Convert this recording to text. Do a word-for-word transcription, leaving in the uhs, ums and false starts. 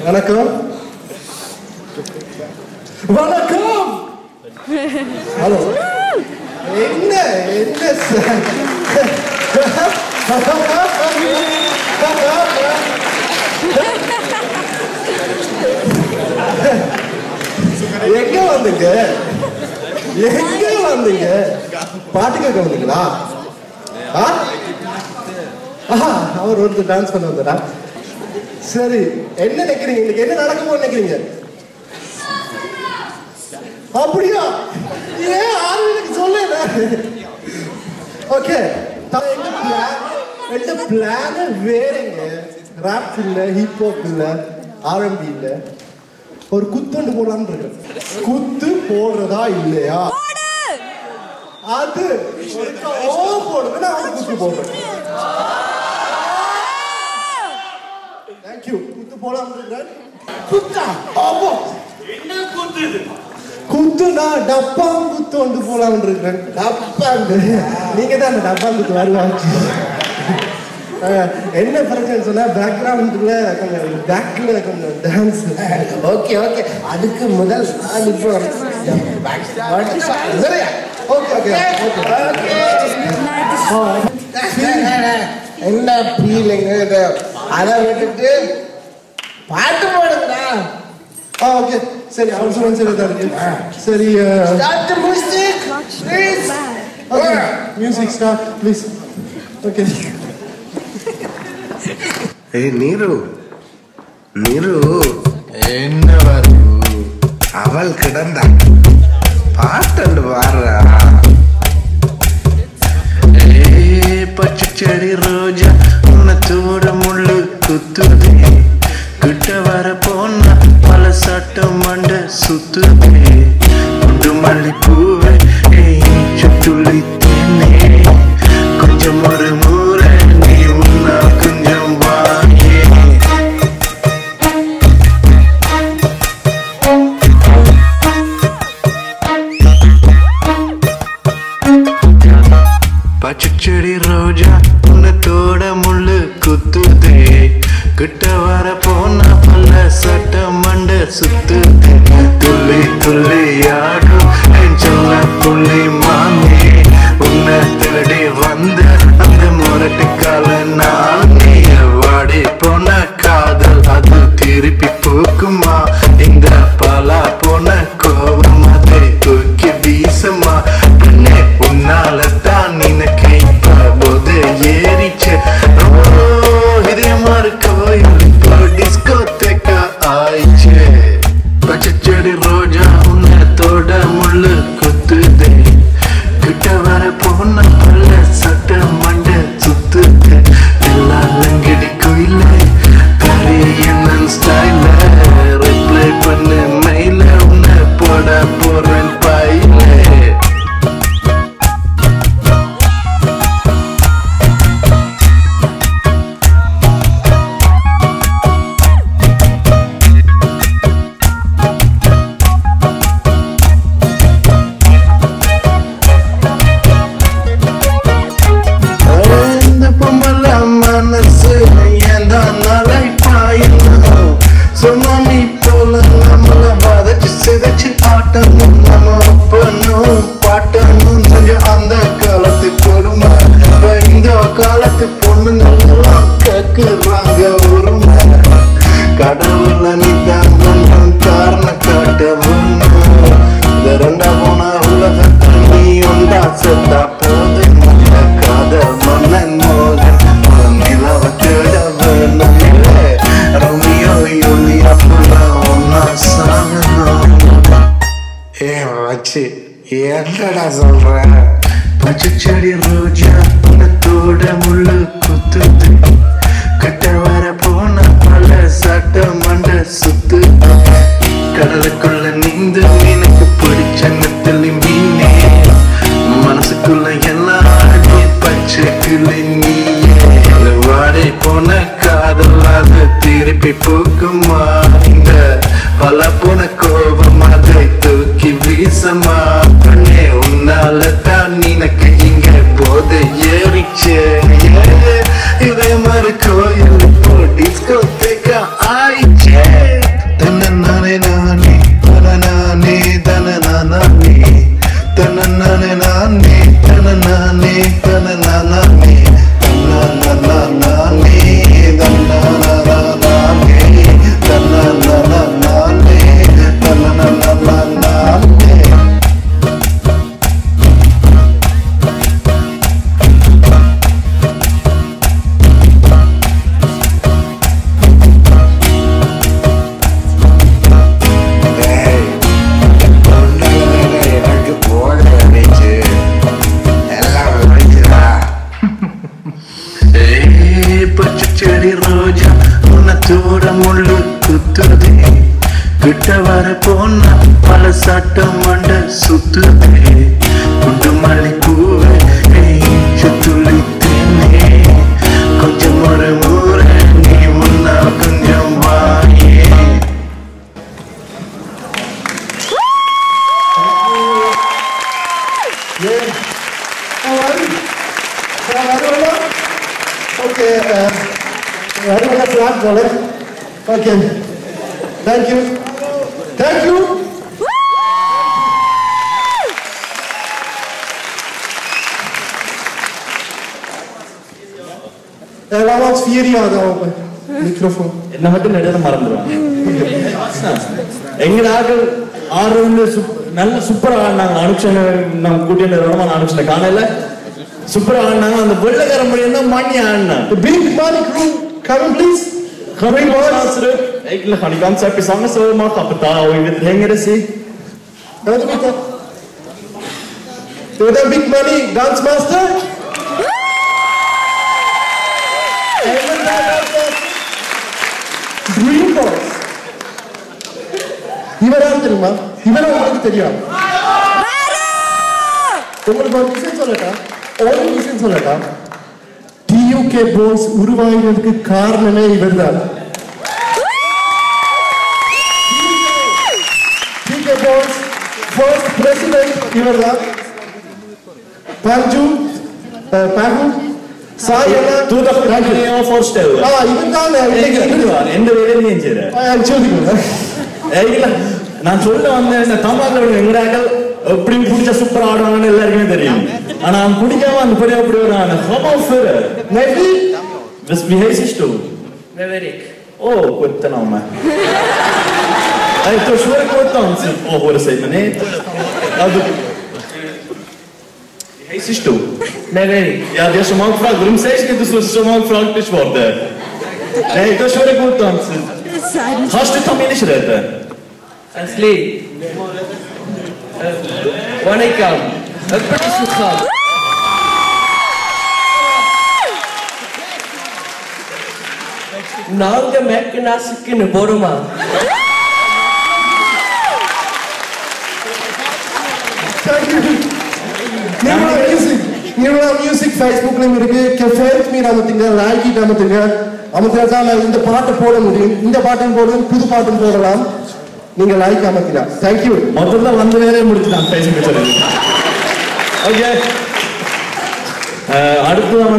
வணக்கம் வணக்கம் ஹலோ என்ன என்ன எங்க வந்தீங்க எங்க வந்தீங்க பாட்டு கேட்க வந்தீங்களா அவர் வந்து டான்ஸ் பண்ண வந்தா சரி என்ன நினைக்கிறீங்க இன்னைக்கு என்ன நடக்குமோ நினைக்கிறீங்க அப்படியா ஏன் ஆறு எனக்கு சொல்லல ஓகே எங்க பிளான் வேறங்க ராப் இல்ல ஹிப் ஹாப் இல்ல ஆர்எம்பி இல்ல ஒரு குத்துண்டு போடலாம்னு இருக்கு குத்து போடுறதா இல்லையா அது ஓ போடுறது நான் குத்து போடுறேன் தேங்க்யூ குத்து போடலாம்னு இருக்கேன் குத்தா ஆமா என்ன குத்து குத்துனா டப்பாங்குத்து ஒன்று போலாம்னு இருக்கேன் டப்பாங்கு நீங்க தான் அந்த டப்பாங்குத்து வருவாங்க என்ன பிரச்சனை சொன்னா பேக்ரவுண்ட்ல கொஞ்சம் பேக்ல கொஞ்சம் டான்ஸ் ஓகே ஓகே அதுக்கு முதல் இப்போ ஓகே ஓகே என்ன ஃபீலிங் அதை விட்டுட்டு பாட்டு போடுங்கண்ணா ஓகே சரி அவர் சொல்ல சரி தான் இருக்கு சரி start music please okay music start please okay ஏய் நீரு நீரு என்ன வரு அவள் கிடந்தா பாட்டு வாரா ஏ பச்சை செடி ரோஜா உன்னத்தோட முள்ளு குத்துதே கிட்ட வர போனா பல சட்டம் மண்ட சுத்துதே குண்டு மல்லி பூவே சுட்டுள்ளி தேனே கொஞ்சம் ஒரு முறை நீ உன்னா கொஞ்சம் வாங்கி பச்சைச்செடி ரோஜா உன்னத்தோட முள்ளு குத்துதே கிட்ட வர போனா பல சட்ட மண்ட சுத்துதே துள்ளி துள்ளி ஆடும் சொல்ல புள்ளி மாமி உன்னை தேடி வந்த அந்த முரட்டுக்கால நானே வாடி போன காதல் அது திருப்பி பூக்குமா இந்த பலா போன கோபம் அதை தூக்கி வீசுமா பெண்ணே உன்னால தான் நினைக்க இப்ப போது ஏறிச்சு இதே மாதிரி கோயில் இப்போ டிஸ்கோ தேக்க ஆயிடுச்சு பச்சைச்செடி ரோஜா உன்னத்தோட முள்ளு குத்துதே கிட்ட வர போன பல்ல சட்ட மண்ட சுத்துது எல்லா லங்கடி கோயில கரியன் ஸ்டைல ரிப்ளை பண்ணு மெயில உன்னை போட போறேன் பையில Tsunami போல நம்மள வதச்சு சிதைச்சு ஆட்டணும் நம்ம பண்ணும் பாட்டணும் கொஞ்சம் அந்த காலத்து கொடுமை இந்த காலத்து பொண்ணுங்கெல்லாம் கேக்குறாங்க உரிமை கடவுள நீ தான் கொஞ்சம் காரணம் காட்டவும் இந்த ரெண்டா போனா உலகத்தை நீ ஒன்றா செத்தா போது நல்ல காதல் மன்னன் மோகன் நிலவ தேட வேணும் ரோமியோ யூலியா ஒன்னா சாகணும் ஏ வச்சு என்னடா சொல்ற பச்சைச்செடி ரோஜா உன்னத்தோட முள்ளு குத்துது கிட்ட வர போன பல சட்ட மண்ட சுத்து கடலுக்குள்ள நீந்து எனக்கு பிடிச்ச நெத்தலி மீனே மனசுக்குள்ள எல்லாம் பச்சை கிளி நீயே வாடை போன காதல் அது திருப்பி பூக்குமா இந்த பல போன கோபம் அதை தூக்கி வீசமா பண்ணே உன்னால தான் நினைக்க இங்க போது ஏறிச்சே இதே மாதிரி கோயில் இப்போ டிஸ்கோ தேக்க ஆயிச்சே செடி ரோஜா உனத்தோட முள்ளு குத்துதே கிட்ட வர போனா பல சட்டம் மண்ட சுத்துதே குண்டு மல்லி பூவே சுத்துளி தேனே கொஞ்சம் ஒரு ஊரே நீ முன்னா கொஞ்சம் வாயே. Okay, uh, everyone has laughed for it. Okay, thank you. Thank you. Er laat ons vier jaar open. Microfoon. என்ன மட்டும் நடுவில் மறந்துடுவாங்க. எங்க நாட்கள் ஆறு வந்து நல்ல சூப்பரா ஆடினாங்க. அனுக்ஷன் நம்ம கூட்டிய ரோமான அனுக்ஷனை காணல சூப்பரா ஆடினாங்க. அந்த வெள்ளக்கார மொழியை தான் மண்ணி ஆடினாங்க. The big money crew, come in please. Come in boys. Eigenlijk gaan die ganze tijd zangen zo maken. Op het taal, hoe je het hengeren zie. Wat doe je? Doe dat big money dance master? Dream boys. இவர் யாரு தெரியுமா? இவரை உங்களுக்கு தெரியும். உங்களுக்கு ஒரு விஷயம் சொல்லட்டா? ஒரு விஷயம் சொல்லட்டா? T U K Boys உருவாகினதுக்கு காரணமே இவர்தான். T U K Boys first president இவர்தான். Panju, Panju, Sayana. Doe dat kan je je al voorstellen. Ah, இவர்தான். எந்த வேலையும் செஞ்சு. Eigenlijk நான் சொல்ல வந்தேன் இந்த தமிழ்நாட்டில் எங்கடாக்கள் எப்படி பிடிச்ச சூப்பர் ஆடுவாங்கன்னு எல்லாருக்குமே தெரியும். ஆனா அவன் பிடிக்காம அந்த பெரிய அப்படி வரான். Hoppa för. Maybe. Visst vi heter du? Neverik. Åh, gott namn. Jag tror svårt gott namn så åh vad det säger men nej. Alltså heter du? Neverik. Ja, det är så många frågor. De säger inte så så många frågor till svårt där. Nej, det är svårt gott namn. Hast du familjerätt? Asli. Wanneer öppet i Sukham. Naanga mekkanasikkinu boruma. Thank you. Nirmala Music. Nirmala Music Facebookல இருக்கு. Kefelt மீ அமத்துங்க, like it அமத்துங்க. அமத்துறதால இந்த பாட்டு போட முடியும். இந்த பாட்டும் போடுவோம், புது பாட்டும் போடலாம். நீங்க லைக் அமத்தினா. Thank you. முதல்ல வந்து வேறே முடிச்சுட்டான் பேசி பேசுறது. ஓகே. அடுத்து